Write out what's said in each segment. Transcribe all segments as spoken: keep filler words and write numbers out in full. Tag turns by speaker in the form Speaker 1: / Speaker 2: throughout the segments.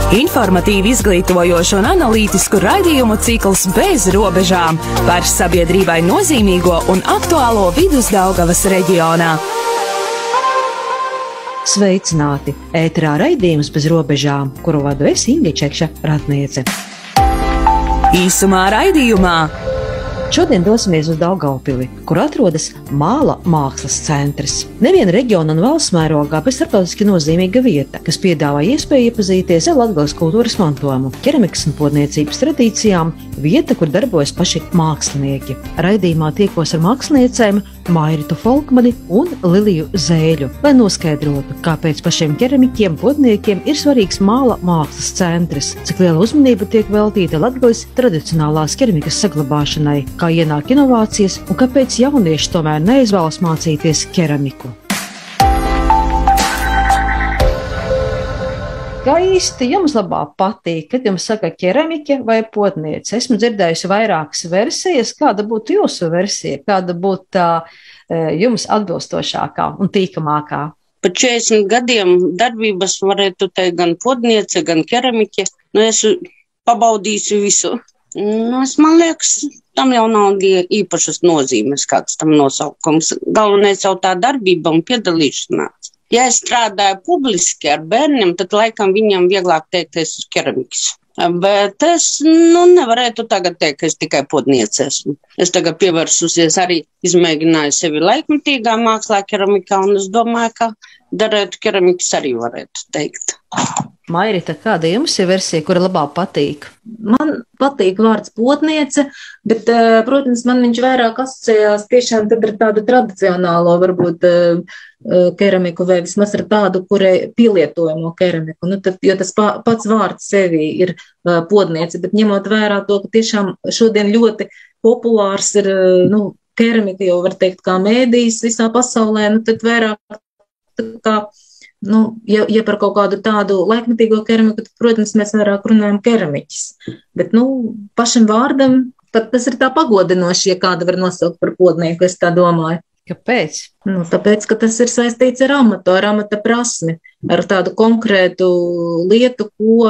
Speaker 1: Informatīvi izglītojošu un analītisku raidījumu cikls Bez robežām par sabiedrībai nozīmīgo un aktuālo Vidusdaugavas reģionā.
Speaker 2: Sveicināti! Ēterā raidījums Bez robežām, kuru vadu es, Inga Čekša Ratniece.
Speaker 1: Īsumā raidījumā.
Speaker 2: Šodien dosimies uz Daugavpili, kur atrodas Māla mākslas centrs. Neviena reģiona un valsts mērogā, bet starptautiski nozīmīga vieta, kas piedāvā iespēju iepazīties ar Latgales kultūras mantojumu, keramikas un podniecības tradīcijām, vieta, kur darbojas paši mākslinieki. Raidījumā tiekos ar māksliniecēm Mairitu Folkmani un Liliju Zēļu, lai noskaidrotu, kāpēc pašiem keramiķiem, podniekiem ir svarīgs Māla mākslas centrs, cik liela uzmanība tiek veltīta Latgales tradicionālās keramikas saglabāšanai, kā ienāk inovācijas un kāpēc jaunieši tomēr neizvēlas mācīties keramiku. Kā īsti jums labāk patīk, kad jums saka keramiķe vai podniece? Esmu dzirdējusi vairākas versijas. Kāda būtu jūsu versija? Kāda būtu tā jums atbilstošākā un tīkamākā?
Speaker 3: Pa četrdesmit gadiem darbības varētu teikt gan podniece, gan keramiķe. Nu, es pabaudīšu visu. Nu, es, man liekas, tam jau nav īpašas nozīmes, kāds tam nosaukums. Galvenais jau tā darbība un piedalīšanās. Ja es strādāju publiski ar bērniem, tad laikam viņam vieglāk teikt, ka es esmu keramiķis. Bet es nu, nevarētu tagad teikt, ka es tikai podniece esmu. Es tagad pievērsusies arī, izmēģināju sevi laikmetīgā mākslā keramikā, un es domāju, ka darētu keramikas arī varētu teikt.
Speaker 2: Mairita, kāda jums ir versija, kura labāk patīk?
Speaker 4: Man patīk vārds podniece, bet, protams, man viņš vairāk asociējās tiešām tad ar tādu tradicionālo, varbūt, keramiku vai vismaz ar tādu, kurai pielietojamo keramiku. Nu, tad, jo tas pats vārds sevi ir podniece, bet ņemot vērā to, ka tiešām šodien ļoti populārs ir, nu, keramika jau var teikt kā mēdījis visā pasaulē, nu, tad vairāk kā, nu, ja, ja par kaut kādu tādu laikmetīgo keramiku, tad, protams, mēs vairāk runājam keramiķis. Bet, nu, pašam vārdam, pat tas ir tā pagodinoši, ja kāda var nosaukt par podnieku, es tā domāju.
Speaker 2: Kāpēc?
Speaker 4: Nu, tāpēc, ka tas ir saistīts ar amatu, ar amata prasmi, ar tādu konkrētu lietu, ko,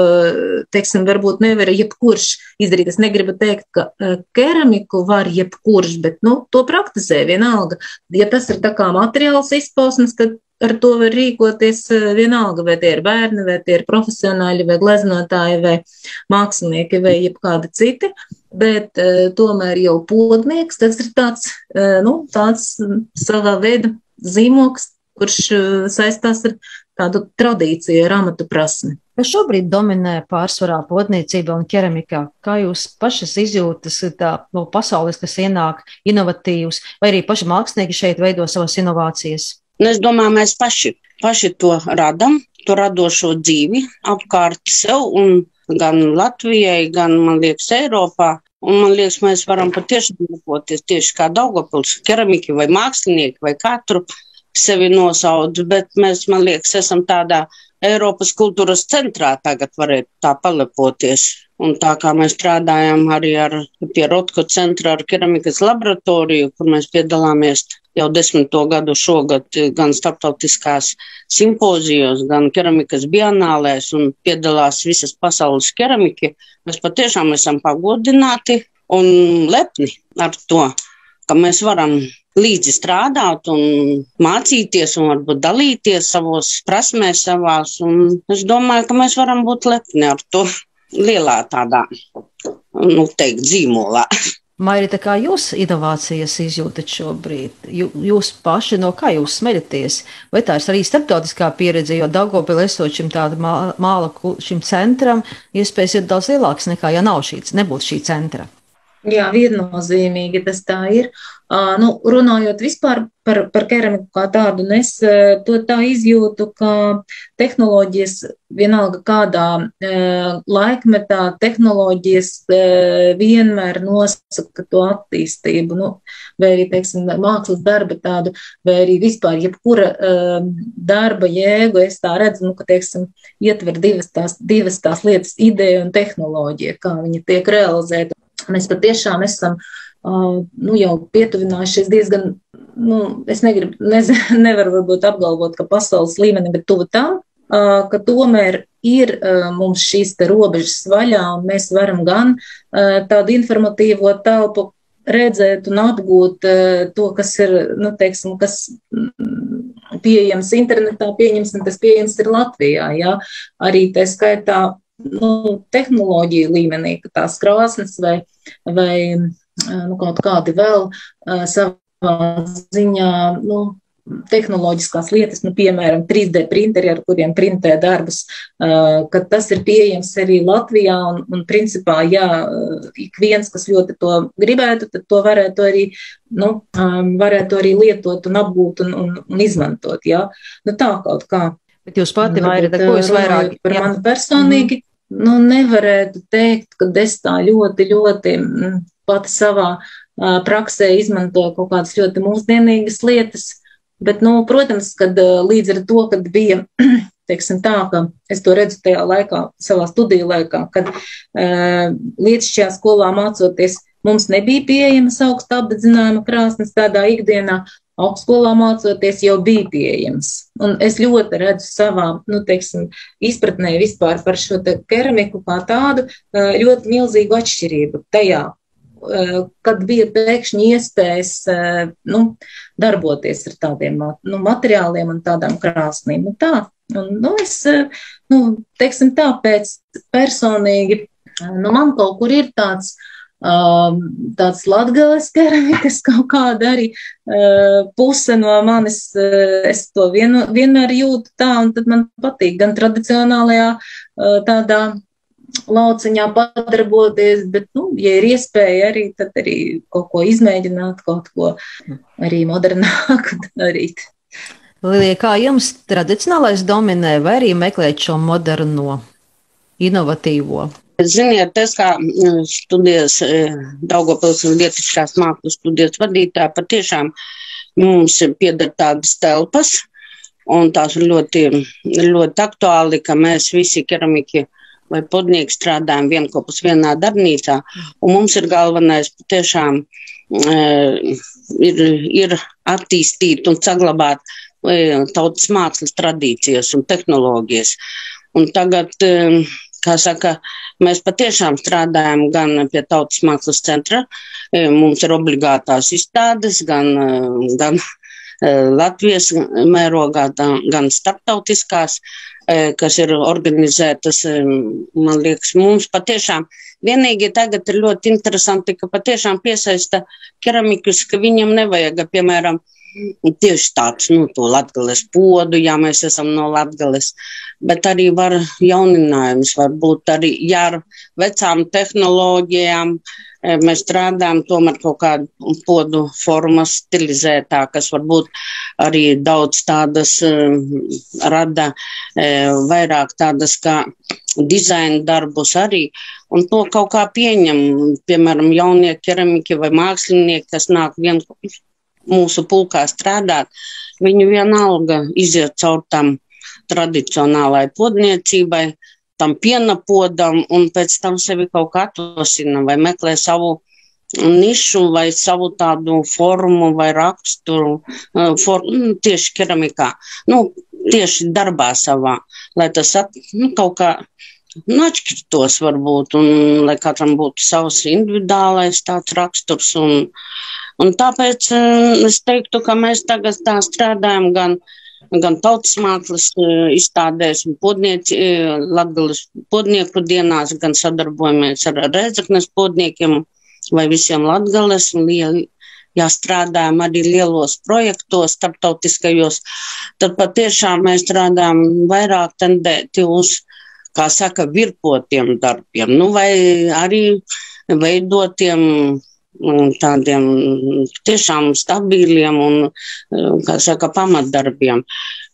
Speaker 4: teiksim, varbūt nevar jebkurš izdarīt. Es negribu teikt, ka keramiku var jebkurš, bet, nu, to praktizē vienalga. Ja tas ir tā kā materiāls izpausmes, tad ar to var rīkoties vienalga, vai tie ir bērni, vai tie ir profesionāļi, vai gleznotāji, vai mākslinieki, vai jebkādi citi. Bet uh, tomēr jau podnieks, tas ir tāds, uh, nu, tāds savā veida zīmoks, kurš uh, saistās ar tādu tradīciju, ar amatu prasmi.
Speaker 2: Kas šobrīd dominē pārsvarā podniecībā un keramikā? Kā jūs pašas izjūtas tā no pasaules, kas ienāk inovatīvs, vai arī paši mākslinieki šeit veido savas inovācijas?
Speaker 3: Nu, es domāju, mēs paši, paši to radam, to radošo dzīvi apkārt sev un gan Latvijai, gan, man liekas, Eiropā. Un, man liekas, mēs varam patiešām lepoties tieši kā Daugavpils keramiki vai mākslinieki vai katru sevi nosauc, bet mēs, man liekas, esam tādā Eiropas kultūras centrā tagad varētu tā palepoties. Un tā kā mēs strādājam arī ar, pie Rotko centra ar keramikas laboratoriju, kur mēs piedalāmies jau desmito gadu šogad gan starptautiskās simpozijos, gan keramikas bienālēs un piedalās visas pasaules keramiki. Mēs patiešām esam pagodināti un lepni ar to, ka mēs varam līdzi strādāt un mācīties un varbūt dalīties savos prasmēs savās. Un es domāju, ka mēs varam būt lepni ar to lielā tādā, nu teikt, zīmolā.
Speaker 2: Mairita, kā jūs inovācijas izjūtat šobrīd? Jūs paši no kā jūs smeļaties? Vai tā ir arī starptautiskā pieredze, jo Daugavpilī esot šim tāda māla, šim centram, iespējas ir daudz lielāks nekā, ja nav šī, nebūtu šī centra?
Speaker 4: Jā, viennozīmīgi tas tā ir. Uh, nu, runājot vispār par, par keramiku kā tādu, es uh, to tā izjūtu, ka tehnoloģijas, vienalga kādā uh, laikmetā, tehnoloģijas uh, vienmēr nosaka to attīstību, nu, vai arī, teiksim, mākslas darba tādu, vai arī vispār jebkura uh, darba jēgu, es tā redzu, nu, ka, teiksim, ietver divas tās, divas tās lietas, ideja un tehnoloģija, kā viņa tiek realizēta. Mēs patiešām esam uh, nu, jau pietuvinājušies diezgan, nu, es negribu, nez, nevaru varbūt apgalvot, ka pasaules līmeni, bet tuvu tam. ka tomēr ir mums šīs te robežas vaļā, un mēs varam gan tādu informatīvo telpu redzēt un apgūt to, kas ir, nu, teiksim, kas pieejams internetā, pieņemsim, tas pieejams ir Latvijā, jā, arī tā skaitā, nu, tehnoloģiju līmenī, ka tās krāsnes vai, vai, nu, kaut kādi vēl savā ziņā, nu, tehnoloģiskās lietas, nu, piemēram, trīs D printeri, ar kuriem printē darbus, ka tas ir pieejams arī Latvijā un, un principā, jā, ik viens, kas ļoti to gribētu, tad to varētu arī, nu, varētu arī lietot un apgūt un, un, un izmantot, jā. Nu, tā kaut kā.
Speaker 2: Bet jūs pati vairāk, ko jūs vairāk?
Speaker 4: Par mani personīgi, mm. nu, nevarētu teikt, ka es tā ļoti, ļoti pati savā praksē izmantoju kaut kādas ļoti mūsdienīgas lietas. Bet, nu, protams, kad līdz ar to, kad bija, teiksim tā, ka es to redzu tajā laikā, savā studiju laikā, kad uh, Lietišķajā skolā mācoties, mums nebija pieejamas augsta apdedzinājuma krāsnes tādā ikdienā, augstskolā mācoties jau bija pieejams. Un es ļoti redzu savā, nu, teiksim, izpratnē vispār par šo te keramiku kā tādu uh, ļoti milzīgu atšķirību tajā, kad bija pēkšņi iespējas, nu, darboties ar tādiem, nu, materiāliem un tādām krāsnīm. Nu, tā, un, nu, es, nu, teiksim tā, pēc personīgi, nu, man kaut kur ir tāds, tāds Latgales keramikas kaut kāda arī puse no manis, es to vien, vienmēr jūtu tā, un tad man patīk gan tradicionālajā tādā lauciņā padarboties, bet, nu, ja ir iespēja arī, tad arī kaut ko izmēģināt, kaut ko arī modernāku darīt.
Speaker 2: Lilija, kā jums tradicionālais dominē, vai arī meklēt šo moderno, inovatīvo?
Speaker 3: Ziniet, es kā studijas Daugavpils un Lietišķās mākslas studijas vadītāja, patiešām mums pieder tādas telpas, un tās ir ļoti, ļoti aktuāli, ka mēs visi keramiki vai podnieki strādājam vienkopus vienā darbnīcā, un mums ir galvenais patiešām e, ir, ir attīstīt un saglabāt e, tautas mākslas tradīcijas un tehnoloģijas. Un tagad, e, kā saka, mēs patiešām strādājam gan pie Tautas mākslas centra, e, mums ir obligātās izstādes, gan, gan e, Latvijas mērogā, gan starptautiskās, kas ir organizētas, man liekas, mums patiešām. Vienīgi tagad ir ļoti interesanti, ka patiešām piesaista keramikus, ka viņam nevajag, piemēram, tieši tāds, nu, to Latgales podu, ja mēs esam no Latgales, bet arī var jauninājums, var būt arī, ja ar vecām tehnoloģijām mēs strādājam tomēr kaut kādu podu formas stilizētākas, varbūt arī daudz tādas uh, rada uh, vairāk tādas kā dizaina darbus arī, un to kaut kā pieņem, piemēram, jaunie keramiki vai mākslinieki, kas nāk vien mūsu pulkā strādāt, viņi vienalga iziet caur tam tradicionālai podniecībai, tam piena podam, un pēc tam sevi kaut kā atvasina vai meklē savu nišu vai savu tādu formu vai raksturu, for, tieši keramikā, nu, tieši darbā savā, lai tas at, nu, kaut kā nu, atšķirtos varbūt, un lai katram būtu savs individuālais tāds raksturs, un, un tāpēc es teiktu, ka mēs tagad tā strādājam gan gan tautas mākslas izstādēs un podnieci, Latgales podnieku dienās, gan sadarbojamies ar Rēzeknes podniekiem vai visiem Latgales, un jāstrādājam arī lielos projektos, starptautiskajos, tad patiešām mēs strādājam vairāk tendēti uz, kā saka, virpotiem darbiem, nu vai arī veidotiem tādiem tiešām stabiliem un, kā saka, pamatdarbiem.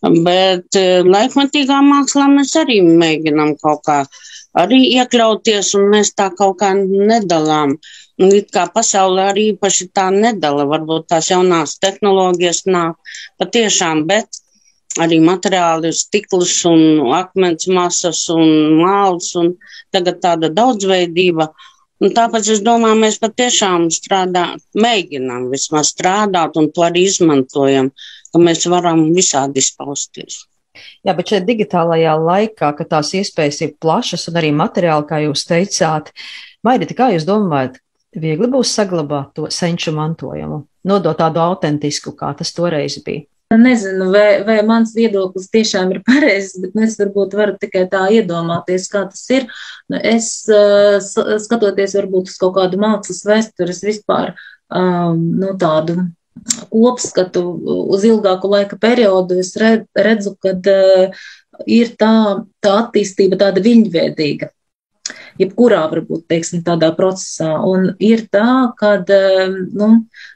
Speaker 3: Bet laikmatīgā mākslā mēs arī mēģinām kaut kā arī iekļauties, un mēs tā kaut kā nedalām. Un it kā pasaulē arī īpaši tā nedala, varbūt tās jaunās tehnoloģijas nāk patiešām, bet arī materiāli ir stikls un akmens masas un māls, un tagad tāda daudzveidība. Un tāpēc es domāju, mēs patiešām strādājam, mēģinām vismaz strādāt un to arī izmantojam, ka mēs varam visādi izpausties.
Speaker 2: Jā, bet šeit digitālajā laikā, kad tās iespējas ir plašas un arī materiāli, kā jūs teicāt, Mairita, kā jūs domājat, viegli būs saglabāt to senču mantojumu, nodot tādu autentisku, kā tas toreiz bija?
Speaker 4: Nezinu, vai, vai mans viedoklis tiešām ir pareizs, bet es varbūt varu tikai tā iedomāties, kā tas ir. Es skatoties varbūt uz kaut kādu mākslas vēstures vispār, nu tādu kopskatu uz ilgāku laika periodu, es redzu, kad ir tā, tā attīstība tāda viļņveidīga. Jebkurā varbūt, teiksim, tādā procesā. Un ir tā, kad, nu,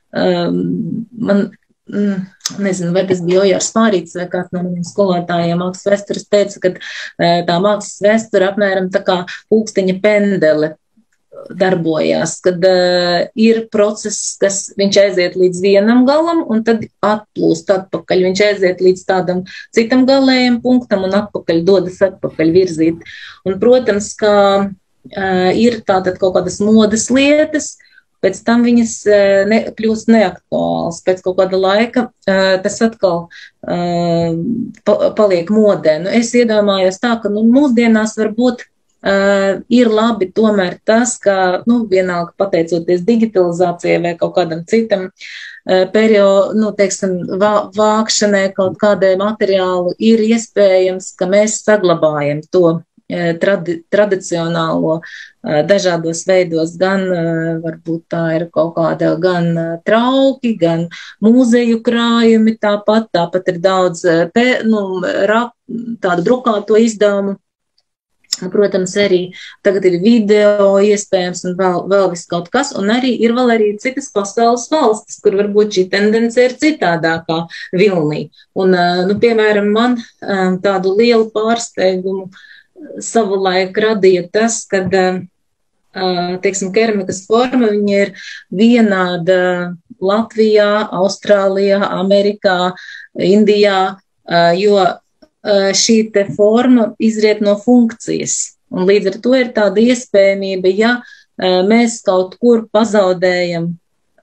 Speaker 4: man, nezinu, vai tas bija Ojārs Mārītis vai kāds no maniem skolotājiem mākslas vēstures teica, ka tā mākslas vēsture apmēram tā kā pulksteņa pendele darbojās, kad uh, ir process, kas viņš aiziet līdz vienam galam un tad atplūst atpakaļ. Viņš aiziet līdz tādam citam galējam punktam un atpakaļ dodas atpakaļ virzīt. Un, protams, ka uh, ir tātad kaut kādas modes lietas, pēc tam viņas uh, ne, kļūst neaktuāls. Pēc kaut kāda laika uh, tas atkal uh, pa, paliek modē. Nu, es iedomājos tā, ka nu, mūsdienās varbūt Uh, ir labi tomēr tas, ka, nu, vienalga pateicoties digitalizācijai vai kaut kādam citam uh, periodu, nu, teiksim, vā, vākšanai kaut kādai materiālu, ir iespējams, ka mēs saglabājam to uh, tradi, tradicionālo uh, dažādos veidos, gan uh, varbūt tā ir kaut kāda gan uh, trauki, gan mūzeju krājumi tāpat, tāpat ir daudz uh, pe, nu, ra, tādu drukāto izdevumu. Protams, arī tagad ir video iespējams un vēl, vēl viss kaut kas, un arī ir vēl arī citas pasaules valstis, kur varbūt šī tendence ir citādākā vilnī. Un, nu, piemēram, man tādu lielu pārsteigumu savulaik radīja tas, kad, teiksim, keramikas forma, viņa ir vienāda Latvijā, Austrālijā, Amerikā, Indijā, jo šī te forma izriet no funkcijas. Un līdz ar to ir tāda iespējamība, ja mēs kaut kur pazaudējam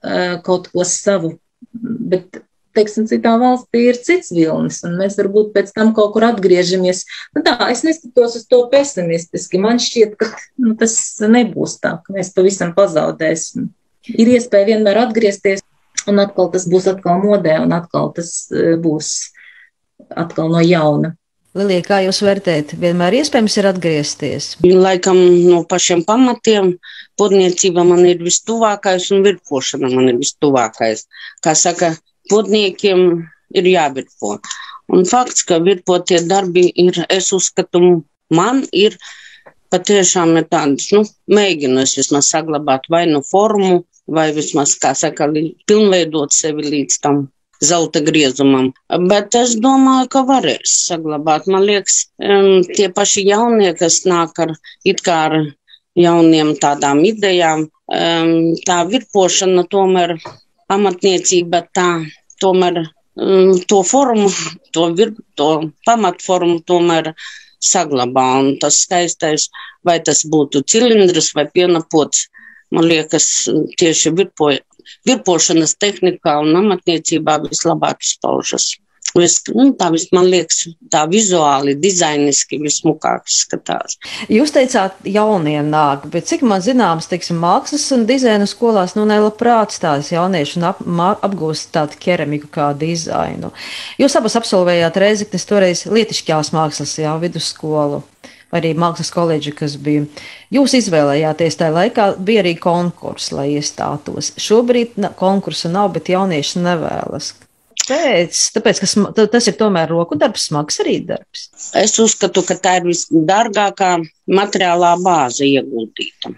Speaker 4: kaut ko savu, bet, teiksim, citā valstī ir cits vilnis, un mēs varbūt pēc tam kaut kur atgriežamies. Nu tā, es neskatos uz to pesimistiski. Man šķiet, ka nu, tas nebūs tā, ka mēs pavisam pazaudēsim. Ir iespēja vienmēr atgriezties, un atkal tas būs atkal modē, un atkal tas būs atkal no jauna.
Speaker 2: Lilija, kā jūs vērtējat? Vienmēr iespējams ir atgriezties?
Speaker 3: Laikam no pašiem pamatiem podniecība man ir vistuvākais un virpošana man ir vistuvākais. Kā saka, podniekiem ir jāvirpo. Un fakts, ka virpotie darbi ir, es uzskatu, man ir patiešām ir tādas, nu, mēģinu es vismaz saglabāt vai nu formu, vai vismaz, kā saka, pilnveidot sevi līdz tam zelta griezumam. Bet es domāju, ka varēs saglabāt. Man liekas, um, tie paši jaunie, kas nāk ar it kā ar jauniem tādām idejām, um, tā virpošana tomēr, pamatniecība tā, tomēr um, to formu, to, vir, to pamatformu tomēr saglabā. Un tas skaistais, vai tas būtu cilindrs vai pienapots, man liekas, tieši virpoja. Virpošanas tehnikā un amatniecībā vislabāk izpaužas. Vis, nu, tā vis, man liekas, tā vizuāli, dizainiski vismukāk izskatās.
Speaker 2: Jūs teicāt, jaunie nāk, bet cik man zināms, teiksim, mākslas un dizaina skolās, nu, nelabprāt stājas jaunieši un ap, mā, apgūst tādu keramiku kā dizainu. Jūs abas absolvējāt Reizeknes toreiz lietišķās mākslas, jā, vidusskolu. Arī mākslas koledža, kas bija. Jūs izvēlējāties tajā laikā, bija arī konkurss, lai iestātos. Šobrīd konkursa nav, bet jaunieši nevēlas. Pēc, tāpēc, ka tas ir tomēr roku darbs, smags arī darbs.
Speaker 3: Es uzskatu, ka tā ir visdārgākā materiālā bāze ieguldīta.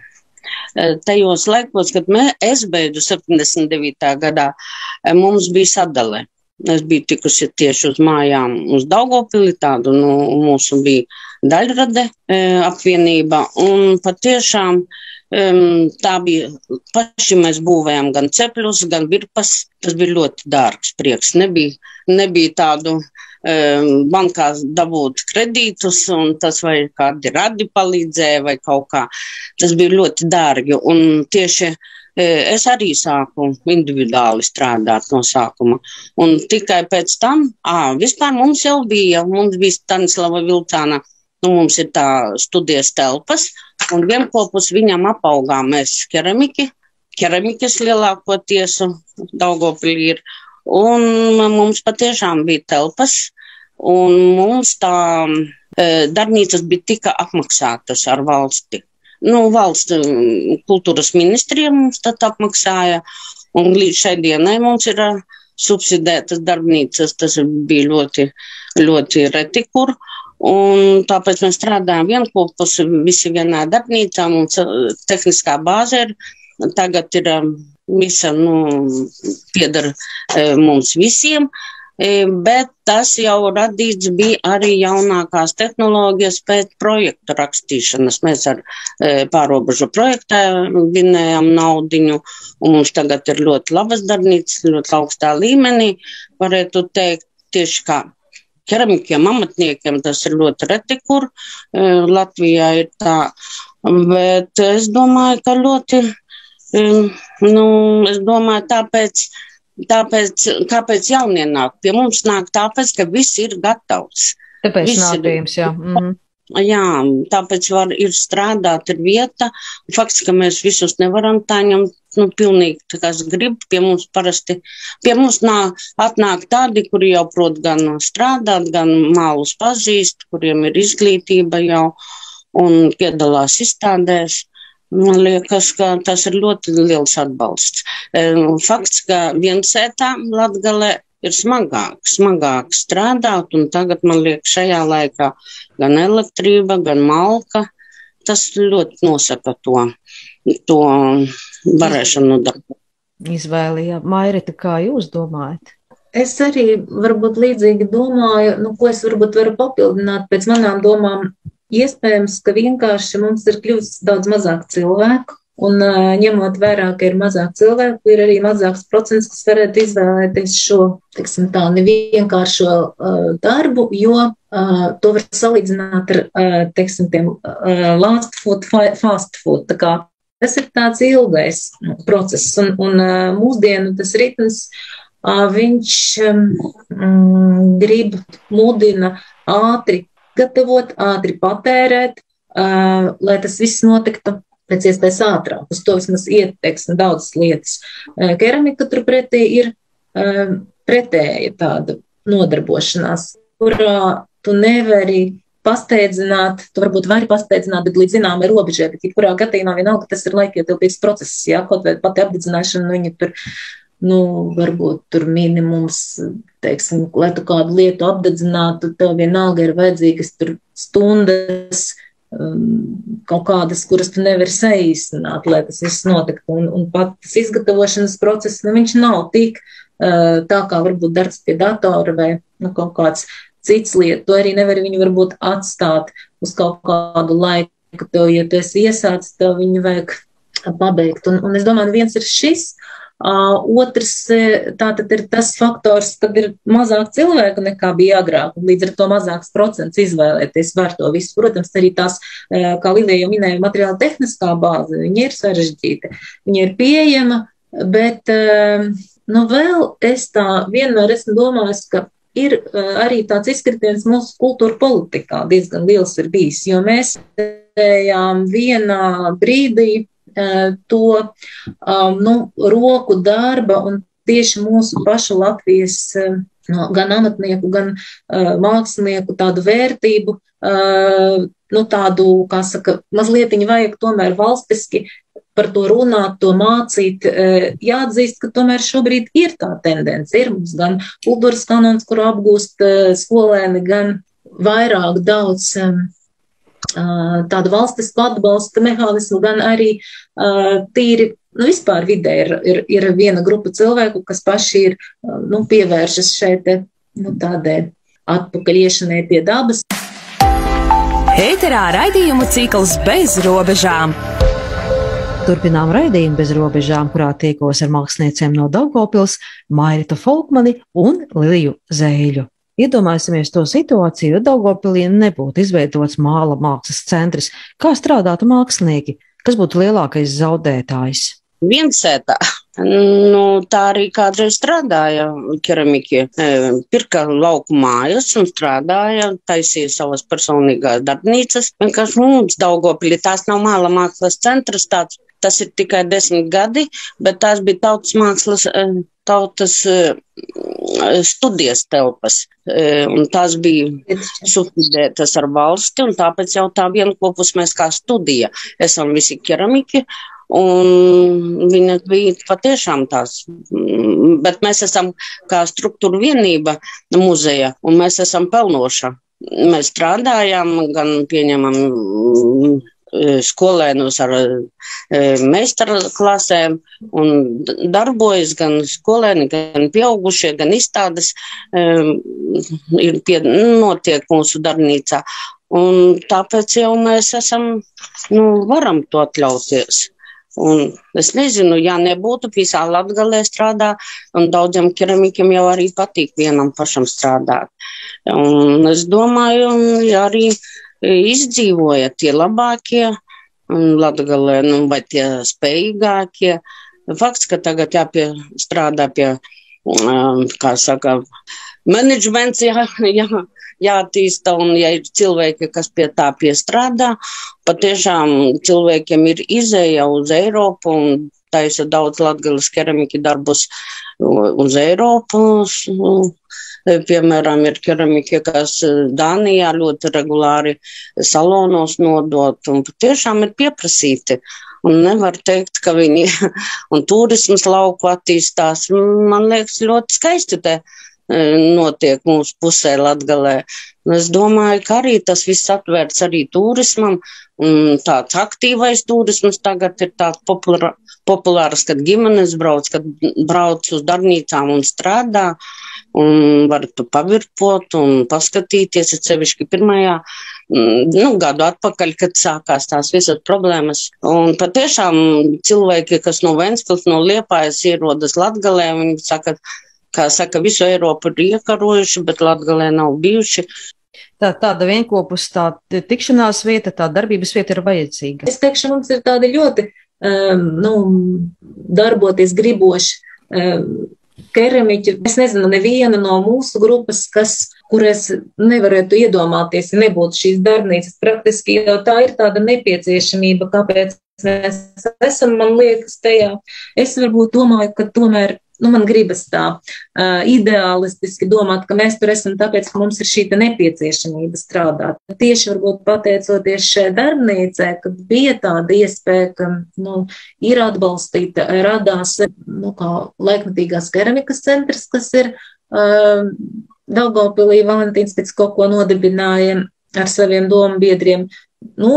Speaker 3: Tajos laikos, kad mē, es beidzu septiņdesmit devītajā gadā, mums bija sadale. Es biju tikusi tieši uz mājām uz Daugavpili, tādu, nu, mūsu bija daļrade e, apvienība, un patiešām e, tā bija, paši mēs būvējām gan cepļus, gan virpas, tas bija ļoti dārgs prieks, nebija, nebija tādu e, bankā dabūt kredītus, un tas vai kādi radi palīdzēja vai kaut kā, tas bija ļoti dārgi, un tieši es arī sāku individuāli strādāt no sākuma. Un tikai pēc tam, ā, vispār mums jau bija, mums bija Stanislava Vilcāna, nu mums ir tā studijas telpas, un vienpopus viņam apaugām mēs keramiki, keramikas lielākoties Daugavpilī ir, un mums patiešām bija telpas, un mums tā e, darbnīcas bija tika apmaksātas ar valsti. Nu, valsts kultūras ministrija mums tad apmaksāja, un līdz šai dienai mums ir uh, subsidētas darbnīcas, tas bija ļoti, ļoti reti kur, un tāpēc mēs strādājam vienkopus, visi vienā darbnīcā, mums tehniskā bāze ir, tagad ir uh, visa, nu, piedara uh, mums visiem, bet tas jau radīts bija arī jaunākās tehnoloģijas pēc projektu rakstīšanas. Mēs ar e, pārobežu projektā vinējam naudiņu, un mums tagad ir ļoti labas darbnīcas, ļoti augstā līmenī. Varētu teikt, tieši kā keramikiem, amatniekiem, tas ir ļoti reti, kur e, Latvijā ir tā. Bet es domāju, ka ļoti, e, nu, es domāju, tāpēc, Tāpēc, kāpēc jaunie nāk? Pie mums nāk tāpēc, ka viss ir gatavs.
Speaker 2: Tāpēc
Speaker 3: viss
Speaker 2: nāk pie jums, jā. Mm-hmm.
Speaker 3: Jā, tāpēc var ir strādāt, ir vieta. Fakts, ka mēs visus nevaram tā ņemt, nu, pilnīgi, kas grib. Pie mums parasti, pie mums nāk, atnāk tādi, kuri jau prot gan strādāt, gan mālus pazīst, kuriem ir izglītība jau un piedalās izstādēs. Man liekas, ka tas ir ļoti liels atbalsts. Fakts, ka viensētā Latgalē ir smagāk, smagāk strādāt, un tagad, man liekas, šajā laikā gan elektrība, gan malka, tas ļoti nosaka to, to varēšanu darbu.
Speaker 2: Izvēli, jā. Mairita, kā jūs domājat?
Speaker 4: Es arī varbūt līdzīgi domāju, nu, ko es varbūt varu papildināt pēc manām domām. Iespējams, ka vienkārši mums ir kļuvis daudz mazāk cilvēku, un uh, ņemot vērā, ka ir mazāk cilvēku, ir arī mazāks procents, kas varētu izvēlēties šo, teiksim tā, nevienkāršo uh, darbu, jo uh, to var salīdzināt ar, uh, teiksim, tiem uh, last food, fast food. Tā kā tas ir tāds ilgais process, un, un uh, mūsdienu tas ritms, uh, viņš um, grib, mudina ātri gatavot, ātri patērēt, uh, lai tas viss notiktu pēc iespējas ātrāk. Uz to vismaz ieteiks daudzas lietas. Uh, keramika turpretī ir uh, pretēja tāda nodarbošanās, kurā tu nevari pasteidzināt, tu varbūt vari pasteidzināt, bet līdz zināmai robežai, bet jebkurā gadījumā vienalga tas ir laikietilpīgs process, jā, kaut vai pati apdedzināšana, nu, viņa tur, nu, varbūt tur minimums, teiksim, lai tu kādu lietu apdedzinātu, tev vienalga ir vajadzīgas tur stundas, um, kaut kādas, kuras tu nevari saīsināt, lai tas viss notiktu. Un, un pat tas izgatavošanas process, nu, viņš nav tik uh, tā, kā varbūt darbs pie datora vai, nu, kaut kāds cits lieta. Tu arī nevari viņu varbūt atstāt uz kaut kādu laiku, tev, ja tu esi iesācis, tev viņu vajag pabeigt. Un, un es domāju, viens ir šis. Uh, otrs, tātad ir tas faktors, kad ir mazāk cilvēku nekā bija agrāk, un līdz ar to mazāks procents izvēlēties var to visu. Protams, arī tās, uh, kā Lilija jau minēja, materiāla tehniskā bāze, viņa ir sarežģīta, viņa ir pieejama, bet, uh, nu vēl es tā vienmēr esmu domājis, ka ir uh, arī tāds izkritiens mūsu kultūra politikā diezgan liels ir bijis, jo mēs ejām vienā brīdī to um, nu, roku darba un tieši mūsu pašu Latvijas no, gan amatnieku, gan uh, mākslinieku tādu vērtību, uh, nu tādu, kā saka, mazlietiņu vajag tomēr valstiski par to runāt, to mācīt. Uh, jāatzīst, ka tomēr šobrīd ir tā tendence. Ir mums gan kultūras kanons, kuru apgūst uh, skolēni, gan vairāk daudz um, tādu valstisku atbalsta mehānismu, gan arī uh, tīri, nu vispār vidē ir, ir, ir viena grupa cilvēku, kas paši ir, uh, nu, pievēršas šeit, nu, tādai atpakaļiešanai pie dabas.
Speaker 1: Ēterā raidījumu cikls Bez robežām.
Speaker 2: Turpinām raidījumu Bez robežām, kurā tiekos ar māksliniecēm no Daugavpils, Mairitu Folkmani un Liliju Zēļu. Iedomāsimies to situāciju, ja Daugavpilī nebūtu izveidots māla mākslas centrs. Kā strādātu mākslinieki? Kas būtu lielākais zaudētājs?
Speaker 3: viensētā. Nu, tā arī kādreiz strādāja keramiķi. Pirka lauku mājas un strādāja, taisīja savas personīgās darbnīcas. Vienkārši mums Daugavpilī tās nav māla mākslas centrs, tāds, tas ir tikai desmit gadi, bet tās bija tautas mākslas, tautas studijas telpas. Un tās bija subsidētas ar valsti, un tāpēc jau tā vienkopus mēs kā studija esam visi keramiķi. Un viņa bija patiešām tās, bet mēs esam kā struktūra vienība muzeja, un mēs esam pelnoša. Mēs strādājam, gan pieņemam skolēnus ar meistara klasēm, un darbojas gan skolēni, gan pieaugušie, gan izstādes ir pie, notiek mūsu darbnīcā. Un tāpēc jau mēs esam, nu, varam to atļauties. Un es nezinu, ja nebūtu visā Latgalē strādā, un daudziem keramikiem jau arī patīk vienam pašam strādāt. Un es domāju, ja arī izdzīvoja tie labākie Latgalē, nu, vai tie spējīgākie. Fakts, ka tagad jāpiestrādā pie, kā saka, menedžments, jā, jā, jātīsta, un ja ir cilvēki, kas pie tā piestrādā, patiešām cilvēkiem ir izēja uz Eiropu un taisa daudz Latgales keramiki darbus uz Eiropu. Piemēram, ir keramiki, kas Dānijā ļoti regulāri salonos nodot, un patiešām ir pieprasīti. Un nevar teikt, ka viņi un turismas lauku attīstās. Man liekas, ļoti skaisti te notiek mūsu pusē Latgalē. Es domāju, ka arī tas viss atvērts arī turismam, un tāds aktīvais turisms tagad ir tāds populār, populārs, kad ģimenes brauc, kad brauc uz darbnīcām un strādā, un var tu pavirpot un paskatīties, ir sevišķi pirmajā nu, gadu atpakaļ, kad sākās tās visas problēmas. Un patiešām cilvēki, kas no Ventspils, no Liepājas ierodas Latgalē, viņi saka, kā saka, visu Eiropu ir iekarojuši, bet Latgalē nav bijuši.
Speaker 2: Tā, tāda vienkopus, tā tikšanās vieta, tā darbības vieta ir vajadzīga.
Speaker 4: Es teikšu, mums ir tādi ļoti, um, nu, darboties griboši um, keramiķi. Es nezinu nevienu no mūsu grupas, kas, kur es nevarētu iedomāties, ja nebūtu šīs darbnīcas. Praktiski jau tā ir tāda nepieciešamība, kāpēc mēs esam, man liekas, tajā. Es varbūt domāju, ka tomēr Nu, man gribas tā uh, ideālistiski domāt, ka mēs tur esam tāpēc, ka mums ir šī nepieciešamība strādāt. Tieši varbūt pateicoties šai darbnīcai, kad bija tāda iespēja, ka nu, ir atbalstīta, radās nu, kā laikmatīgās keramikas centrs, kas ir uh, Daugavpilī. Valentīns pēc kaut ko nodibināja ar saviem domu biedriem. Nu,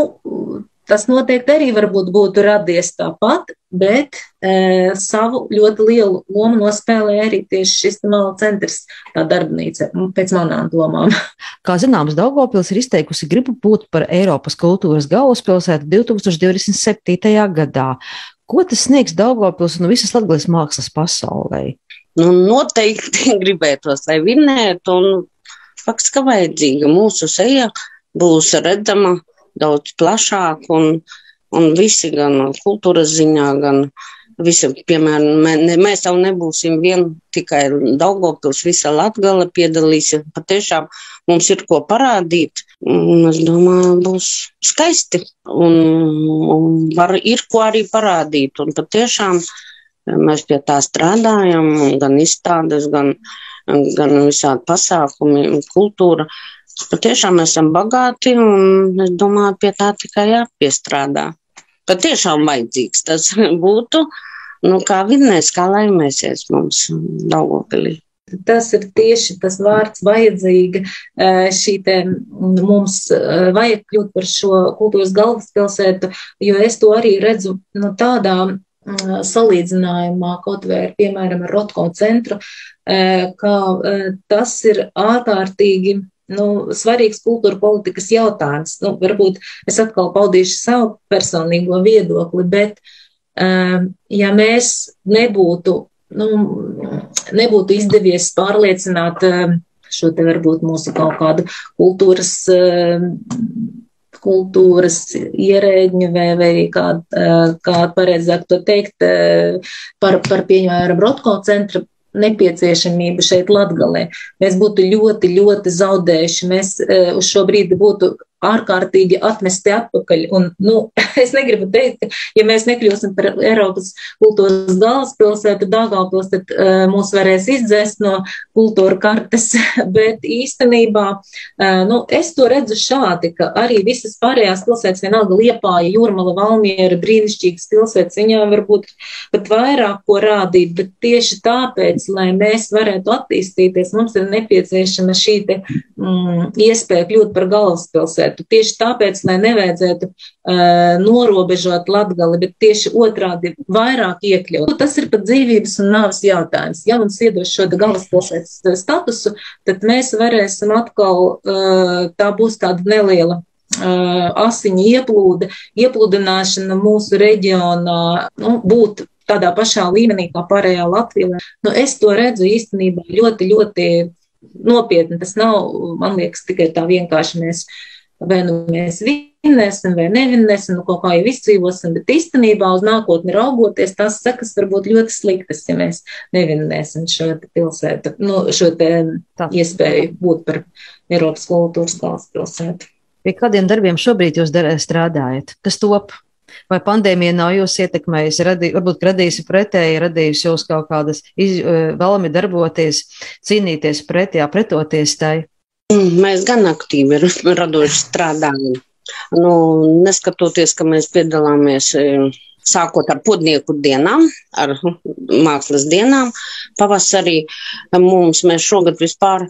Speaker 4: tas noteikti arī varbūt būtu radies tāpat, bet e, savu ļoti lielu lomu nospēlēja arī tieši šis māla centrs, tā darbnīca, pēc manām domām.
Speaker 2: Kā zināms, Daugavpils ir izteikusi gribu būt par Eiropas kultūras galvaspilsētu divi tūkstoši divdesmit septītajā gadā. Ko tas sniegs Daugavpils un visas Latgales mākslas pasaulē?
Speaker 3: Nu, noteikti gribētos, lai vinētu, un fakts, ka vajadzīga mūsu seja būs redzama daudz plašāk, un, un visi gan kultūras ziņā, gan visi, piemēram, mē, mēs jau nebūsim vien tikai Daugavpils, visa Latgale piedalīsies, patiešām mums ir ko parādīt, un es domāju, būs skaisti, un, un var, ir ko arī parādīt, un patiešām mēs pie tā strādājam, gan izstādes, gan, gan visādi pasākumi, kultūra. Patiešām mēs esam bagāti, un es domāju, pie tā tikai jāpiestrādā. Patiešām vajadzīgs tas būtu, nu kā vinnēs, kā laimēsies mums Daugavpilī.
Speaker 4: Tas ir tieši tas vārds vajadzīga. Šī te mums vajag kļūt par šo kultūras galvaspilsētu, jo es to arī redzu nu, tādā salīdzinājumā, kaut vai, piemēram, ar Rotko centru, ka tas ir ārkārtīgi Nu, svarīgs kultūra politikas jautājums. Nu, varbūt es atkal paudīšu savu personīgo viedokli, bet ja mēs nebūtu, nu, nebūtu izdevies pārliecināt šo te varbūt mūsu kaut kādu kultūras, kultūras ierēģņu vai, vai kā, kā pareizāk to teikt, par, par pieņemēram Rotko centra nepieciešamību šeit Latgalē. Mēs būtu ļoti, ļoti zaudējuši. Mēs uz šo brīdi būtu ārkārtīgi atmesti atpakaļ. Un, nu, es negribu teikt, ka, ja mēs nekļūsim par Eiropas kultūras galvaspilsētu Daugavpils, tad uh, mūs varēs izdzēst no kultūra kartes, bet īstenībā, uh, nu, es to redzu šādi, ka arī visas pārējās pilsētas, vienalga Liepāja, Jūrmala, Valmiera, brīnišķīgas pilsētas, viņām varbūt pat vairāk ko rādīt, bet tieši tāpēc, lai mēs varētu attīstīties, mums ir nepieciešama šī te mm, iespēja kļūt par galvaspilsētu. Tieši tāpēc, lai nevajadzētu uh, norobežot Latgali, bet tieši otrādi vairāk iekļaut. Tas ir pat dzīvības un nāves jautājums. Ja mums iedos šo galvaspilsētas statusu, tad mēs varēsim atkal, uh, tā būs tāda neliela uh, asiņu ieplūde, iepludināšana mūsu reģionā, nu, būt tādā pašā līmenī kā pārējā Latvijā. Nu, es to redzu īstenībā ļoti, ļoti nopietni. Tas nav, man liekas, tikai tā vienkārši mēs vai nu mēs vinnēsim vai nevinnēsim, nu kaut kā jau izdzīvosim, bet īstenībā uz nākotni raugoties, tās sekas var būt ļoti sliktas, ja mēs nevinnēsim šo te pilsētu, nu, šo te tā. Iespēju būt par Eiropas kultūras galvaspilsētu.
Speaker 2: Pie kādiem darbiem šobrīd jūs strādājat? Kas top? Vai pandēmija nav jūs ietekmējusi, radī, varbūt radījusi pretēji, radījusi jūs kaut kādas iz, vēlami darboties, cīnīties pretī, pretoties tai?
Speaker 3: Mēs gan aktīvi radoši strādājam. Nu, neskatoties, ka mēs piedalāmies sākot ar podnieku dienām, ar mākslas dienām, pavasarī mums mēs šogad vispār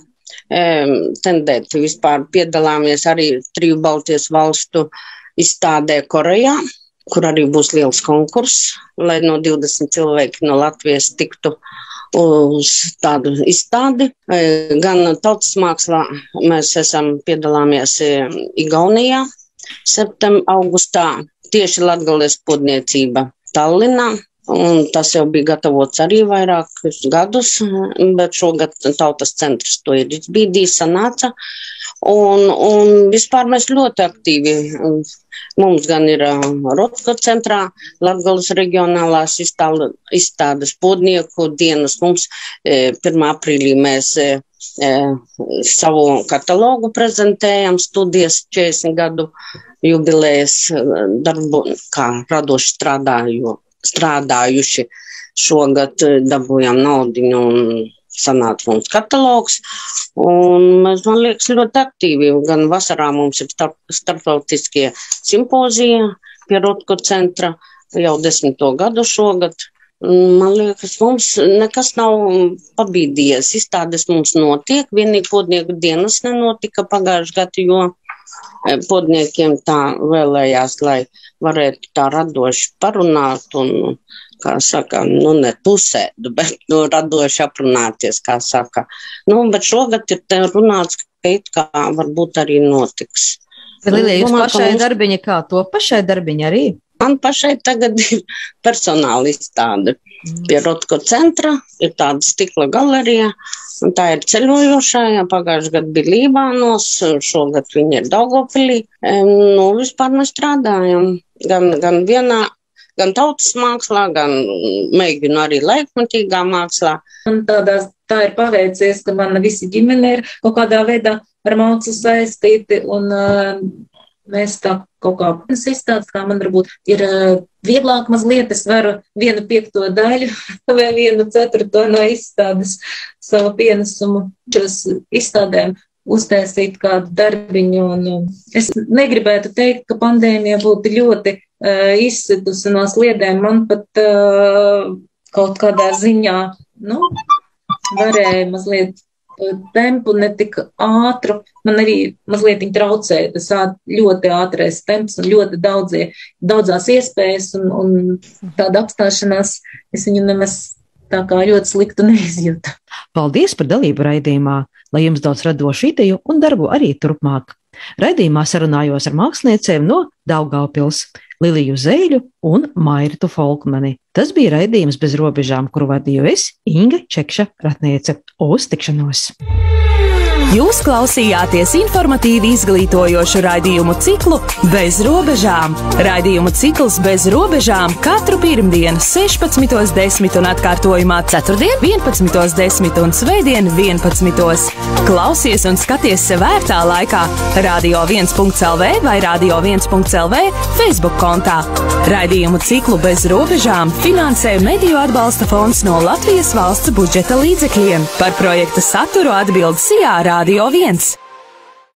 Speaker 3: tendēt, vispār piedalāmies arī triju Baltijas valstu izstādē Korejā, kur arī būs liels konkurss, lai no divdesmit cilvēki no Latvijas tiktu uz tādu izstādi. Gan tautas mākslā mēs esam piedalāmies Igaunijā, septem augustā, tieši Latgales podniecība Tallinā, un tas jau bija gatavots arī vairākus gadus, bet šogad tautas centrs to ir izbīdījis, sanāca, un, un vispār mēs ļoti aktīvi. Mums gan ir Rotko centrā, Latgales reģionālās izstādes podnieku dienas. Mums pirmā aprīlī mēs e, savu katalogu prezentējam, studijas četrdesmit gadu jubilējas darbu, kā radoši strādāju, strādājuši. Šogad dabūjām naudiņu un sanāca mums katalogs. Un mēs, man liekas, ļoti aktīvi. Gan vasarā mums ir starp, starptautiskie simpozija pie Rotko centra jau desmito gadu šogad. Man liekas, mums nekas nav pabīdījies. Izstādes mums notiek, vienīgi podnieku dienas nenotika pagājušajā gadu, jo podniekiem tā vēlējās, lai varētu tā radoši parunāt un, kā saka, nu ne pusēdu, bet nu, radoši aprunāties, kā saka. Nu, bet šogad ir te runāts, ka it kā varbūt arī notiks.
Speaker 2: Lilija, jūs pašai mums... darbiņa kā to pašai darbiņa arī?
Speaker 3: Man pašai tagad ir personāla izstāde. Pie Rotko centra ir tāda stikla galerija, un tā ir ceļojošā, jā, pagājušajā gadā bija Lībānos, šogad viņa ir Daugavpilī. Nu, vispār mēs strādājam gan, gan vienā, gan tautas mākslā, gan mēģinu arī laikmatīgā mākslā.
Speaker 4: Un tādās, tā ir paveicies, ka mana visi ģimene ir kaut kādā veidā ar mākslu saistīti, un uh, mēs tā kaut kā izstādes, kā man varbūt ir uh, vieglāk mazliet, es varu vienu piekto daļu vai vienu ceturto no izstādes savu pienesumu šos izstādēm uztaisīt kādu darbiņu, un uh, es negribētu teikt, ka pandēmija būtu ļoti uh, izsitusi no sliedēm, man pat uh, kaut kādā ziņā, nu, varēja mazliet tempu ne tik ātru, man arī mazliet viņi traucēja, tas ļoti ātrais temps un ļoti daudzie, daudzās iespējas un, un tāda apstāšanās, es viņu nemaz tā kā ļoti sliktu neizjūtu.
Speaker 2: Paldies par dalību raidījumā, lai jums daudz radošu ideju un darbu arī turpmāk. Raidījumā sarunājos ar māksliniecēm no Daugavpils, Liliju Zēļu un Mairitu Folkmani. Tas bija raidījums Bez robežām, kuru vadīju es, Inga Čekša Ratniece. Uz tikšanos!
Speaker 1: Jūs klausījāties informatīvi izglītojošu raidījumu ciklu Bez robežām. Raidījumu cikls Bez robežām katru pirmdienu sešpadsmitos desmit un atkārtojumā ceturtdien vienpadsmitos desmit un svētdien vienpadsmitos. Klausies un skaties sev ērtā laikā radio viens punkts el vē vai radio viens punkts el vē Facebook kontā. Raidījumu ciklu Bez robežām finansē Mediju atbalsta fonds no Latvijas valsts budžeta līdzekļiem. Par projekta saturu atbild Sijā Radio viens.